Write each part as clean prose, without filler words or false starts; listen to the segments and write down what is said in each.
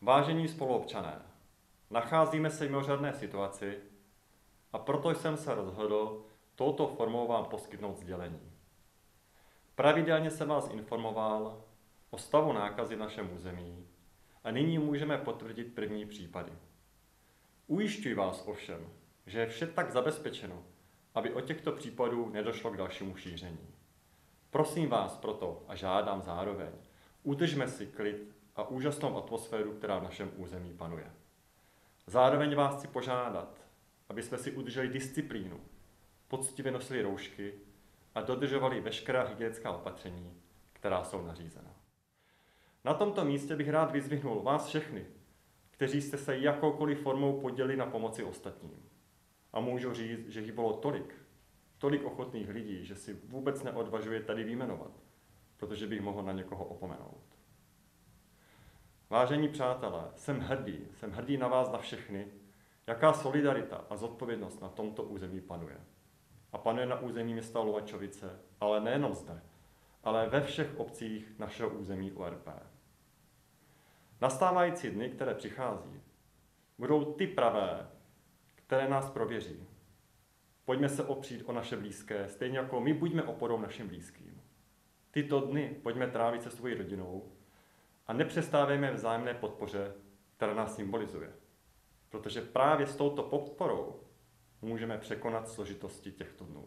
Vážení spoluobčané, nacházíme se v mimořádné situaci a proto jsem se rozhodl touto formou vám poskytnout sdělení. Pravidelně jsem vás informoval o stavu nákazy v našem území a nyní můžeme potvrdit první případy. Ujišťuji vás ovšem, že je vše tak zabezpečeno, aby od těchto případů nedošlo k dalšímu šíření. Prosím vás proto a žádám zároveň, udržme si klid a úžasnou atmosféru, která v našem území panuje. Zároveň vás chci požádat, aby jsme si udrželi disciplínu, poctivě nosili roušky a dodržovali veškerá hygienická opatření, která jsou nařízena. Na tomto místě bych rád vyzdvihnul vás všechny, kteří jste se jakoukoliv formou podělili na pomoci ostatním. A můžu říct, že jich bylo tolik ochotných lidí, že si vůbec neodvažuje tady vyjmenovat, protože bych mohl na někoho opomenout. Vážení přátelé, jsem hrdý na vás na všechny, jaká solidarita a zodpovědnost na tomto území panuje. A panuje na území města Lovačovice, ale nejenom zde, ale ve všech obcích našeho území ORP. Nastávající dny, které přichází, budou ty pravé, které nás prověří. Pojďme se opřít o naše blízké, stejně jako my buďme oporou našim blízkým. Tyto dny pojďme trávit se svojí rodinou a nepřestávejme vzájemné podpoře, která nás symbolizuje. Protože právě s touto podporou můžeme překonat složitosti těchto dnů.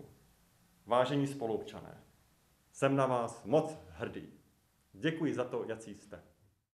Vážení spoluobčané, jsem na vás moc hrdý. Děkuji za to, jací jste.